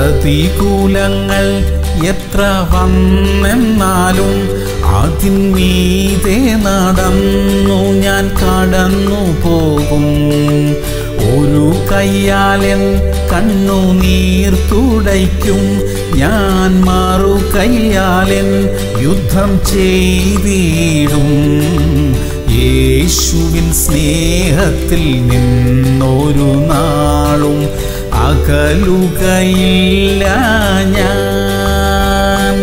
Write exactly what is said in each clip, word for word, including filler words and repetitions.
പ്രതികൂലങ്ങൾ എത്ര വന്നെന്നാലും അതിന്മീതെ നടന്നു ഞാൻ കടന്നു പോകും. ഒരു കയ്യാലെൻ കണ്ണുനീർ തുടയ്ക്കും ഞാൻ, മറു കയ്യാലെൻ യുദ്ധം ചെയ്തിടും. യേശുവിൻ സ്നേഹത്തിൽ നിന്നൊരു നാളും അകലുകയില്ല ഞാൻ.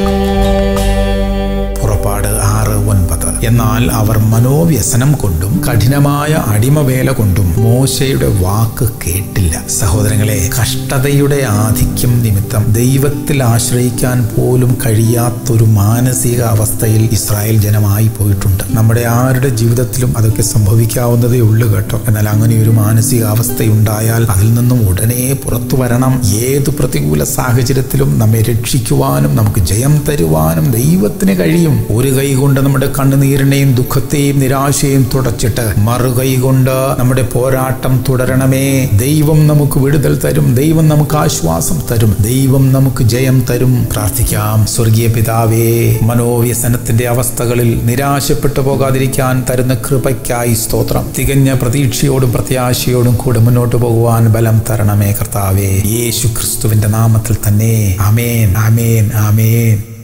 പുറപ്പാട് ആറ് ഒൻപത്. എന്നാൽ അവർ മനോവ്യസനം കൊണ്ടും കഠിനമായ അടിമവേല കൊണ്ടും മോശയുടെ വാക്ക് കേട്ടില്ല. സഹോദരങ്ങളെ, കഷ്ടതയുടെ ആധിക്യം നിമിത്തം ദൈവത്തിൽ ആശ്രയിക്കാൻ പോലും കഴിയാത്തൊരു മാനസിക അവസ്ഥയിൽ ഇസ്രായേൽ ജനമായി പോയിട്ടുണ്ട്. നമ്മുടെ ആരുടെ ജീവിതത്തിലും അതൊക്കെ സംഭവിക്കാവുന്നതേ ഉള്ളൂ കേട്ടോ. എന്നാൽ അങ്ങനെ ഒരു മാനസികാവസ്ഥയുണ്ടായാൽ അതിൽ നിന്നും ഉടനെ പുറത്തു വരണം. ഏതു പ്രതികൂല സാഹചര്യത്തിലും നമ്മെ രക്ഷിക്കുവാനും നമുക്ക് ജയം തരുവാനും ദൈവത്തിന് കഴിയും. ഒരു കൈ കൊണ്ട് നമ്മുടെ കണ്ണുനീരിനെയും ദുഃഖത്തെയും നിരാശയും തുടച്ചിട്ട് മറുകൈ കൊണ്ട് നമ്മുടെ പോരാട്ടം തുടരണമേ. ദൈവം നമുക്ക് വിടുതൽ തരും. ദൈവം നമുക്ക് ആശ്വാസം തരും. ദൈവം നമുക്ക് ജയം തരും. പ്രാർത്ഥിക്കാം. സ്വർഗീയ പിതാവേ, മനോവ്യസനത്തിന്റെ അവസ്ഥകളിൽ നിരാശപ്പെട്ടു പോകാതിരിക്കാൻ തരുന്ന കൃപയ്ക്കായി സ്തോത്രം. തികഞ്ഞ പ്രതീക്ഷയോടും പ്രത്യാശയോടും കൂടെ മുന്നോട്ട് പോകുവാൻ ബലം തരണമേ കർത്താവേ. യേശു ക്രിസ്തുവിന്റെ നാമത്തിൽ തന്നെ. ആമേൻ, ആമേൻ, ആമേൻ.